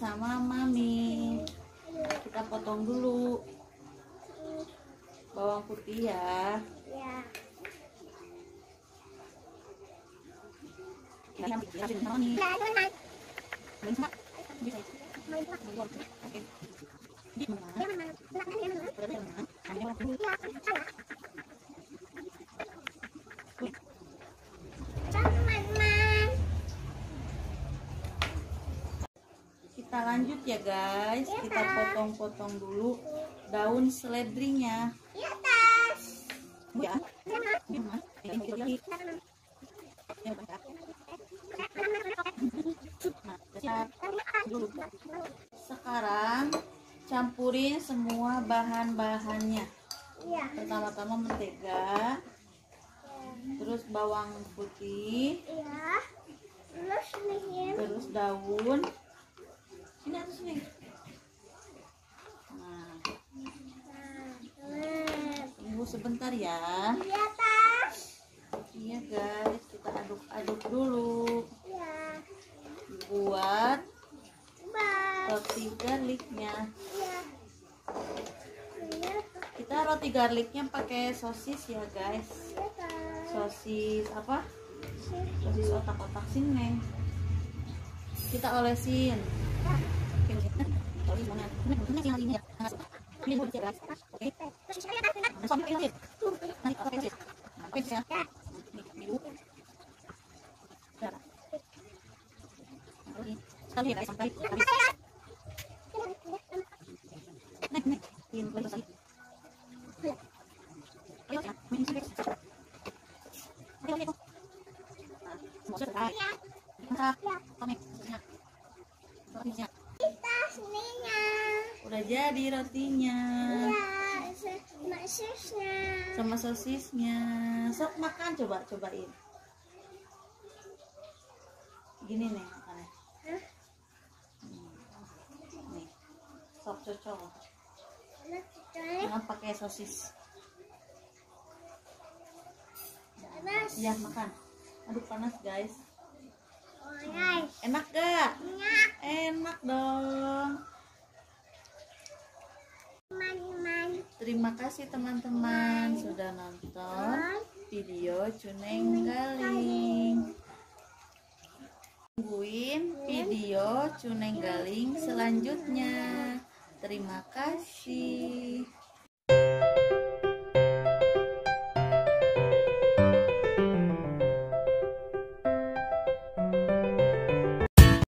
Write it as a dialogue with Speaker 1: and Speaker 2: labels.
Speaker 1: sama Mami. Kita potong dulu bawang putih ya.
Speaker 2: Ya.
Speaker 1: Kita lanjut ya guys, kita potong-potong dulu daun seledrinya.
Speaker 2: Ya, Tas.
Speaker 1: Ya. Sekarang campurin semua bahan-bahannya.
Speaker 2: Iya.
Speaker 1: Pertama-tama mentega, terus bawang putih,
Speaker 2: Iya. Terus nih.
Speaker 1: terus daun. Sini atas sini. Nah, tunggu sebentar ya.
Speaker 2: Iya, Tas.
Speaker 1: Iya guys, kita aduk-aduk dulu.
Speaker 2: Iya.
Speaker 1: Buat
Speaker 2: Bye.
Speaker 1: roti garlicnya.
Speaker 2: Iya. Iya,
Speaker 1: Kita roti garlicnya pakai sosis ya guys.
Speaker 2: Tas.
Speaker 1: Sosis apa? Sosis otak-otak sini. Kita olesin.
Speaker 2: Tas ininya.
Speaker 1: Udah jadi rotinya
Speaker 2: Iya, masisnya.
Speaker 1: sama sosisnya. Sok makan, cobain. Gini nih makannya.
Speaker 2: Hah?
Speaker 1: Nih, sok cocok.
Speaker 2: Enak sekali.
Speaker 1: Jangan pakai sosis.
Speaker 2: Panas.
Speaker 1: Ya makan. Aduh panas guys.
Speaker 2: Oh, guys.
Speaker 1: Enak gak?
Speaker 2: Enak,
Speaker 1: Enak dong.
Speaker 2: teman-teman.
Speaker 1: Terima kasih teman-teman sudah nonton video Cuneng Galing. Tungguin video Cuneng Galing selanjutnya. Terima kasih.